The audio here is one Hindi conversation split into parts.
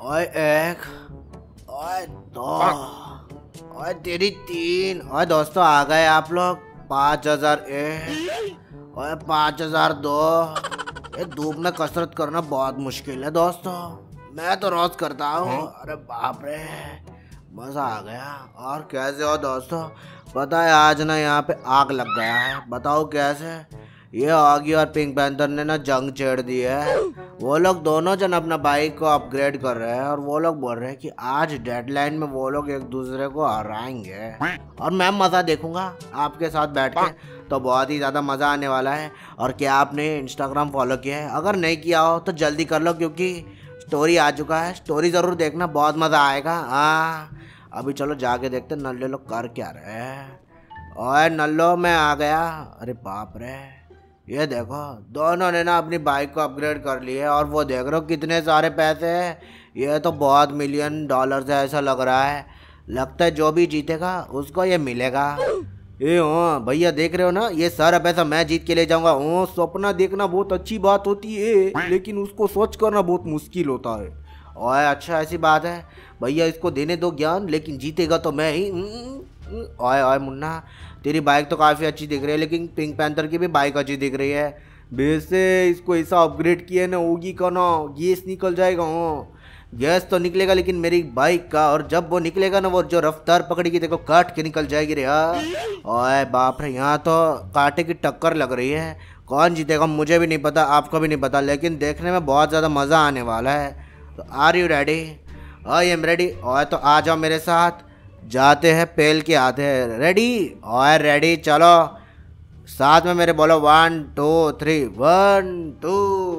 ओए एक, ओए दो, ओए तेरी तीन। ओए दोस्तों आ गए आप लोग। 5000 एक, ओए 5002। ये धूप में कसरत करना बहुत मुश्किल है दोस्तों। मैं तो रोज करता हूँ। अरे बाप रे, मजा आ गया। और कैसे हो दोस्तों? पता है आज ना यहाँ पे आग लग गया है। बताओ कैसे? ये आगी और पिंक पैंथर ने ना जंग छेड़ दी है। वो लोग दोनों जन अपना बाइक को अपग्रेड कर रहे हैं और वो लोग बोल रहे हैं कि आज डेडलाइन में वो लोग एक दूसरे को हराएंगे और मैं मजा देखूंगा आपके साथ बैठ के। तो बहुत ही ज्यादा मजा आने वाला है। और क्या आपने इंस्टाग्राम फॉलो किया है? अगर नहीं किया हो तो जल्दी कर लो क्योंकि स्टोरी आ चुका है। स्टोरी जरूर देखना, बहुत मजा आएगा। हाँ अभी चलो जाके देखते नल्ले लोग कर क्या रहे हैं। ओए नल्लो मैं आ गया। अरे बाप रे, ये देखो दोनों ने ना अपनी बाइक को अपग्रेड कर ली है और वो देख रहे हो कितने सारे पैसे हैं। ये तो बहुत मिलियन डॉलर है ऐसा लग रहा है। लगता है जो भी जीतेगा उसको ये मिलेगा। ये हाँ भैया देख रहे हो ना, ये सारा पैसा मैं जीत के ले जाऊंगा। सपना देखना बहुत अच्छी बात होती है लेकिन उसको सोच करना बहुत मुश्किल होता है। ओए अच्छा ऐसी बात है भैया, इसको देने दो ज्ञान, लेकिन जीतेगा तो मैं ही। ओए ओए मुन्ना, तेरी बाइक तो काफ़ी अच्छी दिख रही है लेकिन पिंक पैंथर की भी बाइक अच्छी दिख रही है। वैसे इसको ऐसा अपग्रेड किया ना, होगी का ना गैस निकल जाएगा। गैस तो निकलेगा लेकिन मेरी बाइक का, और जब वो निकलेगा ना वो जो रफ्तार पकड़ेगी देखो काट के निकल जाएगी रे यार। ओए बाप रे, यहाँ तो कांटे की टक्कर लग रही है। कौन जीतेगा मुझे भी नहीं पता, आपको भी नहीं पता, लेकिन देखने में बहुत ज़्यादा मज़ा आने वाला है। तो are you ready? I am ready. और तो आ जाओ मेरे साथ, जाते हैं पेल के आते हैं। रेडी? और रेडी, चलो साथ में मेरे बोलो 1 2 3। 1 2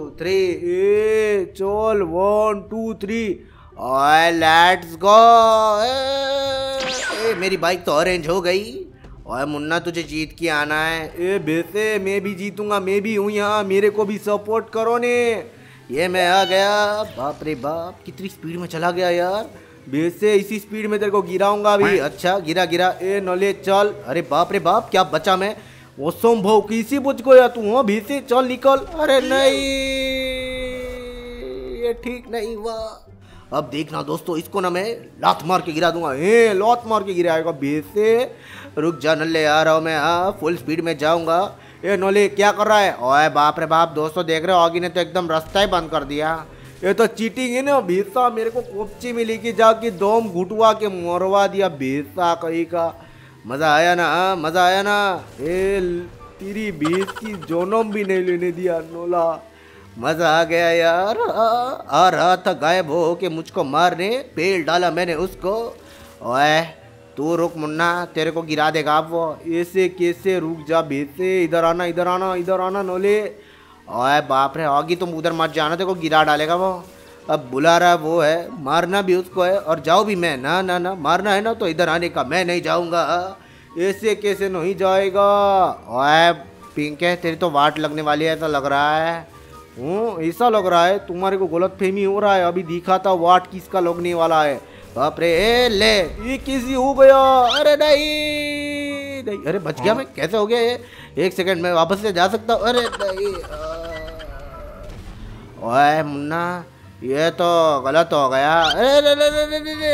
3 चल 1 2 3 और लेट्स गो। मेरी बाइक तो ऑरेंज हो गई। और मुन्ना तुझे जीत के आना है। वैसे मैं भी जीतूंगा, मैं भी हूँ यहाँ, मेरे को भी सपोर्ट करो ने। ये मैं आ गया। बाप रे बाप, कितनी स्पीड में चला गया यार। वैसे इसी स्पीड में तेरे को गिराऊंगा अभी। अच्छा गिरा गिरा। नले चल। अरे बाप रे बाप, क्या बचा मैं। वो संभव किसी बुझ गया तू। हो भीसे चल निकल। अरे नहीं, ये ठीक नहीं हुआ। अब देखना दोस्तों, इसको ना मैं लात मार के गिरा दूंगा। लात मार के गिराएगा भीसे। रुक जा नल्ले, आ रहा हूँ मैं। हाँ फुल स्पीड में जाऊंगा। नोले क्या कर रहा है? ओए बाप रे बाप, दोस्तों देख रहे हो आगी ने तो एकदम रास्ता ही बंद कर दिया। ये तो चीटिंग है ना भीसा। मेरे को कोपची में लेके जाके दम घुटवा के मरवा दिया भीसा कहीं का। मजा आया ना? हाँ मजा आया ना? तेरी भीस की जोनम भी नहीं लेने दिया नोला। मजा आ गया यार। आ रहा था गायब हो के मुझको मारने, पेल डाला मैंने उसको। ओए तू रुक मुन्ना, तेरे को गिरा देगा अब वो। ऐसे कैसे? रुक जा भीसे, इधर आना इधर आना इधर आना नोले। ओए बाप रे, आगी तुम उधर मत जाना, तेरे को गिरा डालेगा वो। अब बुला रहा वो है, मारना भी उसको है और जाओ भी मैं। ना ना ना, मारना है ना तो इधर आने का, मैं नहीं जाऊंगा। ऐसे कैसे नहीं जाएगा? ओए पिंक है, तेरी तो वाट लगने वाली है ऐसा लग रहा है। ऐसा लग रहा है तुम्हारे को गलत फहमी हो रहा है। अभी दिखा था वाट किसका लगने वाला है। बाप रे, ले ये किसी हो गया। अरे नहीं नहीं, अरे बच गया मैं। कैसे हो गया ये? 1 सेकंड में वापस से जा सकता हूँ। अरे नहीं। ओए मुन्ना, ये तो गलत हो गया। अरे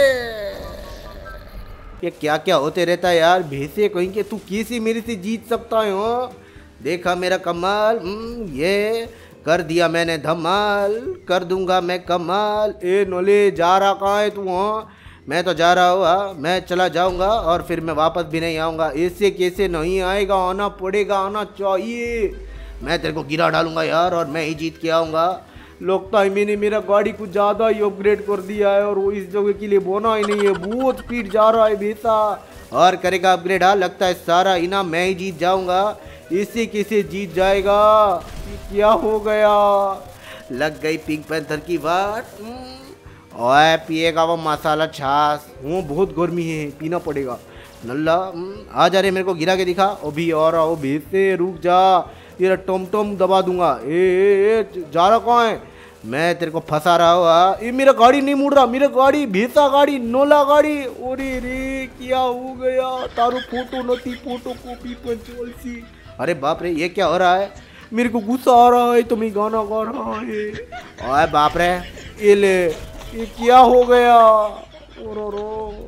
ये क्या क्या होते रहता है यार। भैंसे कहीं के, तू कैसे मेरे से जीत सकता है? हो देखा मेरा कमाल। ये कर दिया मैंने धमाल, कर दूंगा मैं कमाल। नोले जा रहा कहाँ है तू? मैं तो जा रहा हूँ। मैं चला जाऊंगा और फिर मैं वापस भी नहीं आऊँगा। ऐसे कैसे नहीं आएगा? आना पड़ेगा, आना चाहिए। मैं तेरे को गिरा डालूंगा यार और मैं ही जीत के आऊँगा। लगता है मैंने मेरा गाड़ी कुछ ज़्यादा ही अपग्रेड कर दिया है और वो इस जगह के लिए बना ही नहीं है। बहुत स्पीड जा रहा है बेटा। और करेगा अपग्रेड? हाँ लगता है सारा इनाम मैं ही जीत जाऊँगा। इसी किसे जीत जाएगा? क्या हो गया? लग गई पिंक पैंथर की बात। ओए पिएगा वो मसाला छाछ? बहुत गर्मी है, पीना पड़ेगा। नल्ला आ जा रे, मेरे को गिरा के दिखा। अभी और आओ भीसे, रुक जा, तेरा टम टम दबा दूंगा। ए जा रहा कहाँ है? मैं तेरे को फंसा रहा हूँ। ये मेरा गाड़ी नहीं मुड़ रहा, मेरा गाड़ी भीसा गाड़ी नोला गाड़ी। अरे रे क्या हो गया? तारो फोटो नती, फोटो कॉपी पंचोल सी। अरे बाप रे, ये क्या हो रहा है? मेरे को गुस्सा आ रहा है तो मैं गाना गा रहा है। ओए बाप रे, ये ले ये क्या हो गया? रो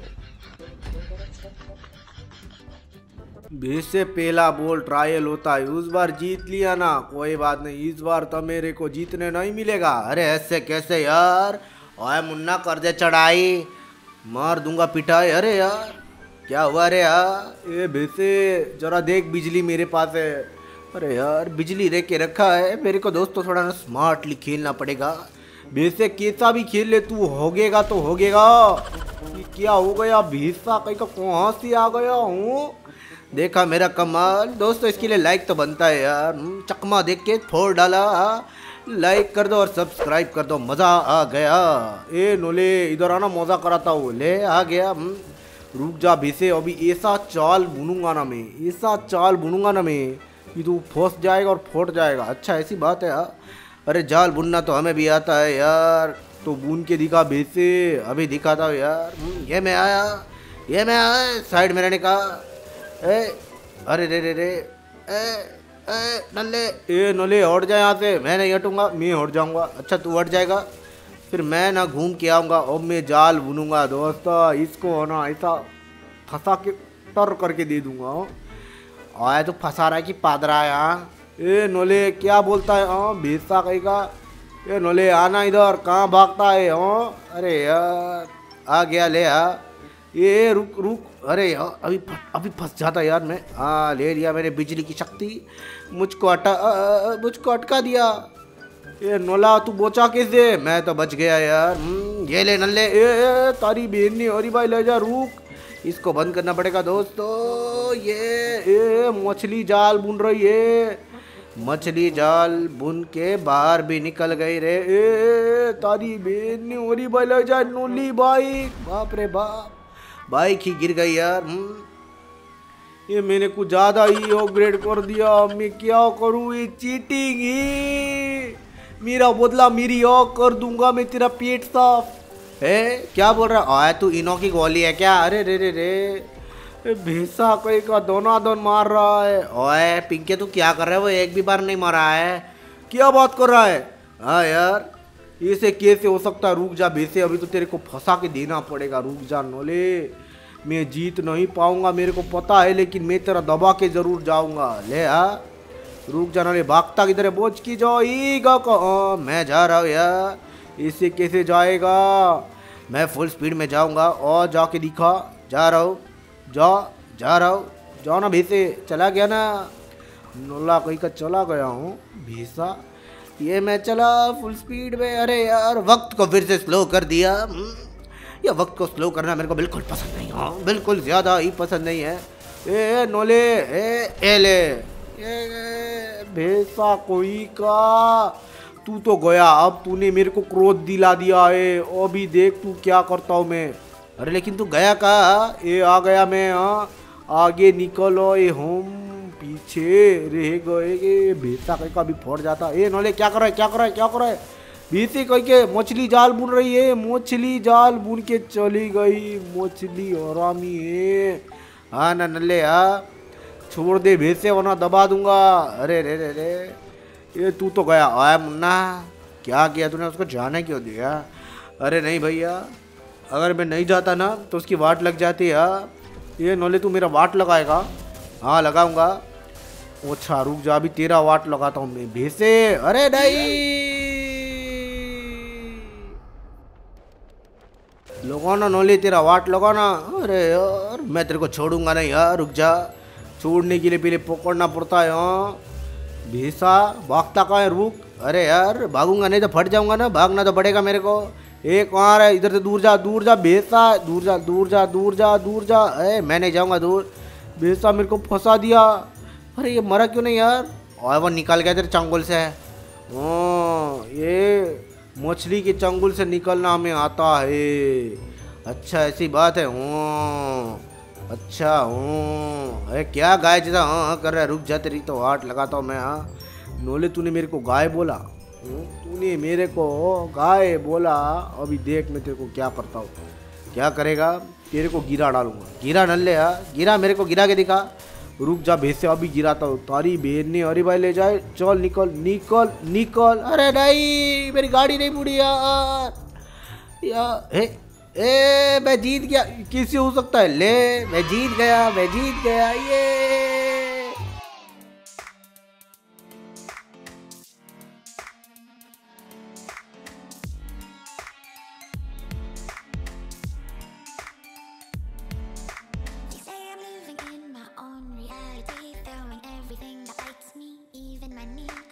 बीस से पहला बॉल ट्रायल होता है, उस बार जीत लिया ना, कोई बात नहीं, इस बार तो मेरे को जीतने नहीं मिलेगा। अरे ऐसे कैसे यार? ओए मुन्ना कर दे चढ़ाई, मार दूंगा पिटाई। अरे यार क्या हुआ? अरे यार ये भैसे जरा देख, बिजली मेरे पास है। अरे यार बिजली दे के रखा है मेरे को दोस्तों, थोड़ा ना स्मार्टली खेलना पड़ेगा। वैसे कैसा भी खेल ले, तू होगेगा तो होगेगा। ये क्या हो गया? भैंसा कहीं का कहाँ से आ गया हूँ? देखा मेरा कमाल दोस्तों, इसके लिए लाइक तो बनता है यार। चकमा देख के फोड़ डाला, लाइक कर दो और सब्सक्राइब कर दो। मज़ा आ गया। ए नोले इधर आना, मज़ा कराता हूँ। ले आ गया। रुक जा भैसे, अभी ऐसा चाल बुनूंगा ना मैं, ऐसा चाल बुनूंगा ना मैं कि तू फंस जाएगा और फट जाएगा। अच्छा ऐसी बात है यार। अरे जाल बुनना तो हमें भी आता है यार, तो बुन के दिखा भैसे, अभी दिखाता हूँ यार। ये मैं आया, ये मैं आया, साइड में रहने का। ए अरे रे रे रे, नल्ले, ए नल्ले हट जाए यहाँ से। मैं नहीं हटूंगा, मैं हट जाऊंगा। अच्छा तू हट जाएगा, फिर मैं ना घूम के आऊँगा और मैं जाल बुनूंगा दोस्तों। इसको ना ऐसा फंसा के टर करके दे दूंगा। आया तो फंसा रहा है कि पादरा है? हाँ ए नोले क्या बोलता है? हाँ भेजता कहीं का। ए नोले आना इधर, कहाँ भागता है? हाँ अरे यार आ गया, ले आ। ये रुक रुक, अरे यार अभी फंस जाता यार मैं। हाँ ले लिया मैंने बिजली की शक्ति, मुझको अटका दिया। ये नोला तू बोचा कैसे? मैं तो बच गया यार। ये ले नल्ले, ए तारी बहन नहीं, अरे भाई ले जा, रुक, इसको बंद करना पड़ेगा दोस्तों। ये मछली जाल बुन रही है, मछली जाल बुन के बाहर भी निकल गई रे। ए तारी बहन नहीं, अरे भाई ले जा, नोली बाइक, बाप रे बाप, बाइक ही गिर गई यार। ये मैंने कुछ ज्यादा ही अपग्रेड कर दिया, मैं क्या करूँ? ये चीटिंग ही, मेरा बदला मेरी और कर दूंगा मैं, तेरा पेट साफ है। क्या बोल रहा है तू? इनो की गोली है क्या? अरे रे रे रे, भैंसा कोई का दोना दोन मार रहा है। ओए पिंके तू क्या कर रहा है? वो एक भी बार नहीं मारा है, क्या बात कर रहा है? हाँ यार इसे कैसे हो सकता है? रुक जा भैंसे, अभी तो तेरे को फंसा के देना पड़ेगा। रुक जा नोले, मैं जीत नहीं पाऊंगा मेरे को पता है, लेकिन मैं तेरा दबा के जरूर जाऊंगा। ले आ, रुक जा नोले, भागता किधर है? बोझ की जाओ ईगा को। मैं जा रहा हूँ यार, इसे कैसे जाएगा? मैं फुल स्पीड में जाऊंगा और जाके दिखा, जा रहा हूँ, जा रहा हूँ, जाओ ना भैंसे। चला गया ना नोला, कहीं का चला गया हूँ भैंसा। ये मैं चला फुल स्पीड में। अरे यार वक्त को फिर से स्लो कर दिया। ये वक्त को स्लो करना मेरे को बिल्कुल पसंद नहीं है, बिल्कुल ज़्यादा ही पसंद नहीं है। ए नोले, ए ले, भैंसा कोई का, तू तो गया, अब तूने मेरे को क्रोध दिला दिया है, अभी देख तू क्या करता हूँ मैं। अरे लेकिन तू गया कहाँ? ये आ गया मैं। हाँ आगे निकलो, ये हम पीछे रह गए। भैंसा कहीं का भी फट जाता। ए नोले क्या कर रहा है, क्या कर रहा है, क्या कर रहा है? भैंसी कहीं के मछली जाल बुन रही है, मछली जाल बुन के चली गई, मछली हरामी है। हाँ ना नल्ले, हाँ छोड़ दे भैंसे वरना दबा दूंगा। अरे रे रे रे, ये तू तो गया। आया मुन्ना, क्या किया तूने? उसको जाने क्यों दिया? अरे नहीं भैया, अगर मैं नहीं जाता ना तो उसकी वाट लग जाती है। ये नोले तू मेरा वाट लगाएगा? हाँ लगाऊंगा। अच्छा रुक जा, अभी तेरा वाट लगाता हूँ मैं भैंसे। अरे नहीं, लगाना नोले, तेरा वाट लगाना। अरे यार मैं तेरे को छोड़ूंगा नहीं यार, रुक जा, छोड़ने के लिए पहले पकड़ना पड़ता है। हाँ भैंसा भागता कहाँ है? रुक, अरे यार भागूंगा नहीं तो फट जाऊंगा ना, भागना तो पड़ेगा मेरे को। एक कहाँ है? इधर से दूर जा, दूर जा भैंसा, दूर जा, दूर जा, दूर जा, दूर जा। अरे मैं नहीं जाऊंगा दूर, भैंसा मेरे को फंसा दिया। अरे ये मरा क्यों नहीं यार? और वो निकल गया तेरे चंगुल से। ये मछली के चंगुल से निकलना हमें आता है। अच्छा ऐसी बात है। अच्छा अरे क्या गाय जैसा हाँ कर रहा है? रुक जा, तेरी तो हाथ लगाता हूँ मैं। हाँ नोले तूने मेरे को गाय बोला, तूने मेरे को गाय बोला, अभी देख मैं तेरे को क्या करता हूँ। क्या करेगा? तेरे को गिरा डालूंगा। गिरा नल्ले, हाँ गिरा, मेरे को गिरा के दिखा। रुक जा भैंसे, अभी गिराता हूँ। तारी बहन ने, अरे भाई ले जाए, चल निकल निकल निकल। अरे नहीं, मेरी गाड़ी नहीं मुड़ी यार, या मैं जीत गया। किससे हो सकता है? ले, मैं जीत गया, मैं जीत गया, ये। They say I'm living in my own reality, throwing everything that bites me, even my knees.